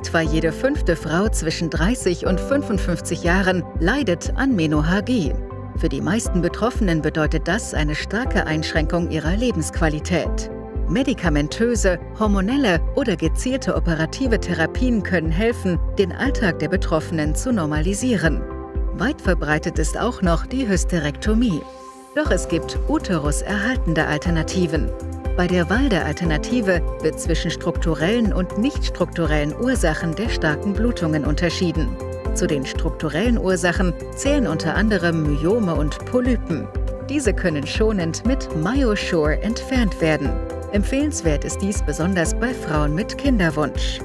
Etwa jede 5. Frau zwischen 30 und 55 Jahren leidet an Menorrhagie. Für die meisten Betroffenen bedeutet das eine starke Einschränkung ihrer Lebensqualität. Medikamentöse, hormonelle oder gezielte operative Therapien können helfen, den Alltag der Betroffenen zu normalisieren. Weit verbreitet ist auch noch die Hysterektomie. Doch es gibt uteruserhaltende Alternativen. Bei der Wahl der Alternative wird zwischen strukturellen und nicht strukturellen Ursachen der starken Blutungen unterschieden. Zu den strukturellen Ursachen zählen unter anderem Myome und Polypen. Diese können schonend mit MyoSure entfernt werden. Empfehlenswert ist dies besonders bei Frauen mit Kinderwunsch.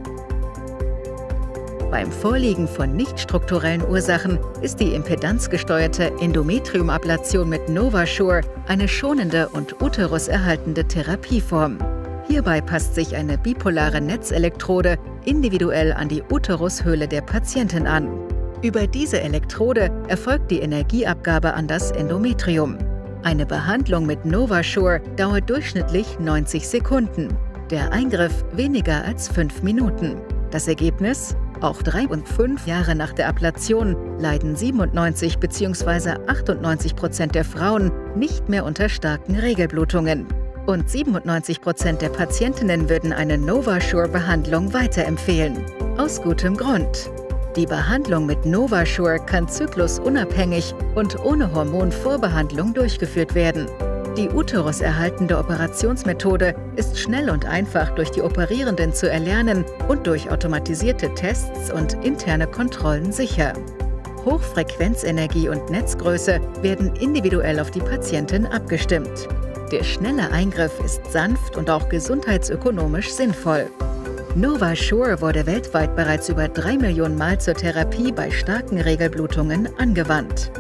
Beim Vorliegen von nicht strukturellen Ursachen ist die impedanzgesteuerte Endometriumablation mit NovaSure eine schonende und uteruserhaltende Therapieform. Hierbei passt sich eine bipolare Netzelektrode individuell an die Uterushöhle der Patientin an. Über diese Elektrode erfolgt die Energieabgabe an das Endometrium. Eine Behandlung mit NovaSure dauert durchschnittlich 90 Sekunden. Der Eingriff weniger als 5 Minuten. Das Ergebnis? Auch 3 und 5 Jahre nach der Ablation leiden 97 bzw. 98% der Frauen nicht mehr unter starken Regelblutungen. Und 97% der Patientinnen würden eine NovaSure-Behandlung weiterempfehlen. Aus gutem Grund. Die Behandlung mit NovaSure kann zyklusunabhängig und ohne Hormonvorbehandlung durchgeführt werden. Die uteruserhaltende Operationsmethode ist schnell und einfach durch die Operierenden zu erlernen und durch automatisierte Tests und interne Kontrollen sicher. Hochfrequenzenergie und Netzgröße werden individuell auf die Patientin abgestimmt. Der schnelle Eingriff ist sanft und auch gesundheitsökonomisch sinnvoll. NovaSure wurde weltweit bereits über 3 Millionen Mal zur Therapie bei starken Regelblutungen angewandt.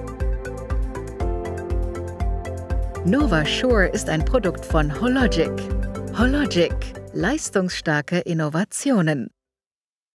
NovaSure ist ein Produkt von Hologic. Hologic – leistungsstarke Innovationen.